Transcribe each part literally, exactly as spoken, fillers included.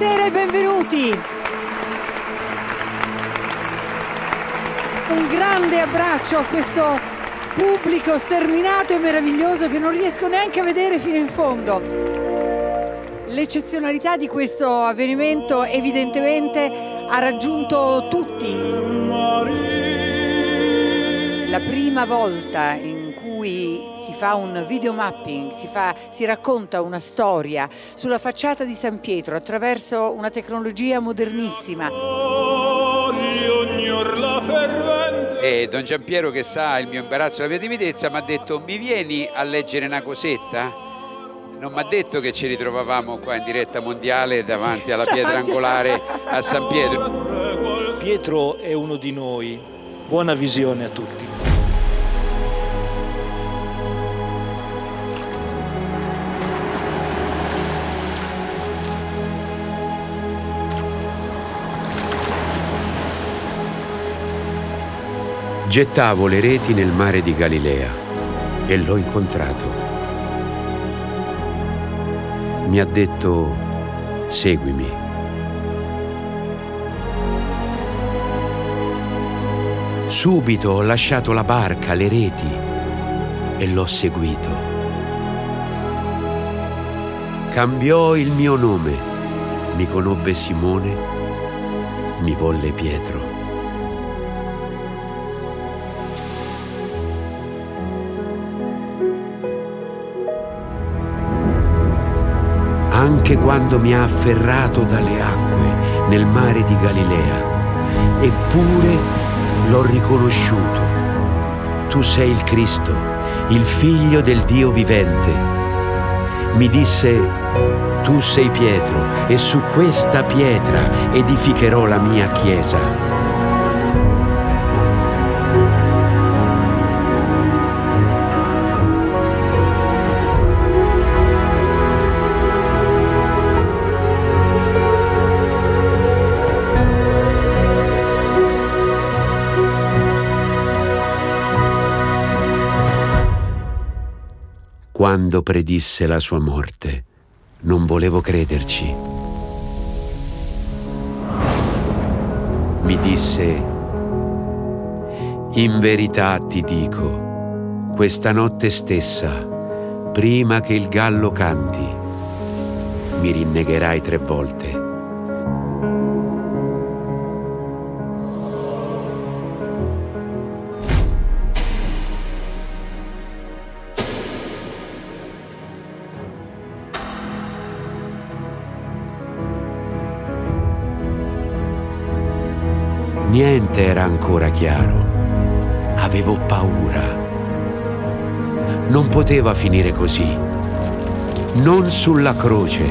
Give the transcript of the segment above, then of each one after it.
Buonasera e benvenuti. Un grande abbraccio a questo pubblico sterminato e meraviglioso che non riesco neanche a vedere fino in fondo. L'eccezionalità di questo avvenimento evidentemente ha raggiunto tutti. La prima volta in cui si fa un videomapping, si, fa, si racconta una storia sulla facciata di San Pietro attraverso una tecnologia modernissima. E Don Giampiero, che sa il mio imbarazzo e la mia timidezza, mi ha detto: mi vieni a leggere una cosetta? Non mi ha detto che ci ritrovavamo qua in diretta mondiale davanti alla pietra angolare a San Pietro. Pietro è uno di noi. Buona visione a tutti. Gettavo le reti nel mare di Galilea e l'ho incontrato. Mi ha detto: seguimi. Subito ho lasciato la barca, le reti e l'ho seguito. Cambiò il mio nome, mi conobbe Simone, mi volle Pietro. Anche quando mi ha afferrato dalle acque nel mare di Galilea, eppure l'ho riconosciuto. Tu sei il Cristo, il Figlio del Dio vivente. Mi disse: tu sei Pietro, e su questa pietra edificherò la mia chiesa. Quando predisse la sua morte, non volevo crederci. Mi disse: in verità ti dico, questa notte stessa, prima che il gallo canti, mi rinnegherai tre volte. Niente era ancora chiaro. Avevo paura. Non poteva finire così. Non sulla croce.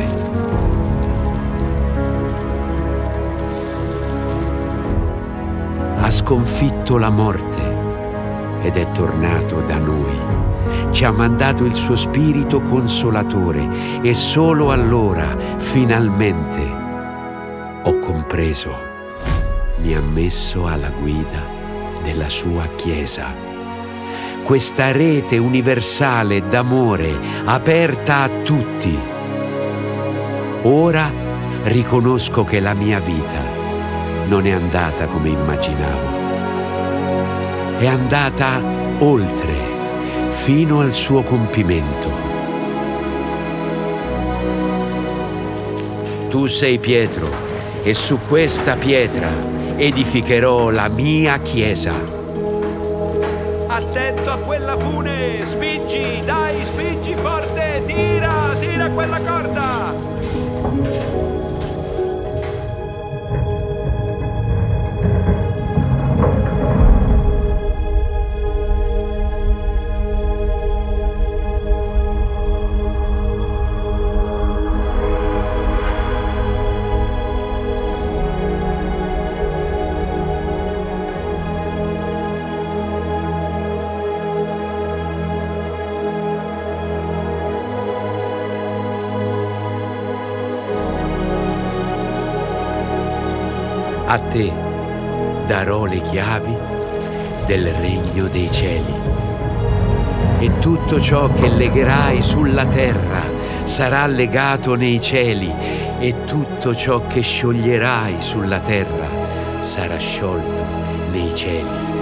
Ha sconfitto la morte ed è tornato da noi. Ci ha mandato il suo Spirito Consolatore e solo allora, finalmente, ho compreso. Mi ha messo alla guida della sua Chiesa. Questa rete universale d'amore aperta a tutti. Ora riconosco che la mia vita non è andata come immaginavo. È andata oltre, fino al suo compimento. Tu sei Pietro, e su questa pietra edificherò la mia chiesa. Attento a quella fune! Spingi! Dai, spingi forte! Tira! Tira quella corda! A te darò le chiavi del regno dei cieli. E tutto ciò che legherai sulla terra sarà legato nei cieli, e tutto ciò che scioglierai sulla terra sarà sciolto nei cieli.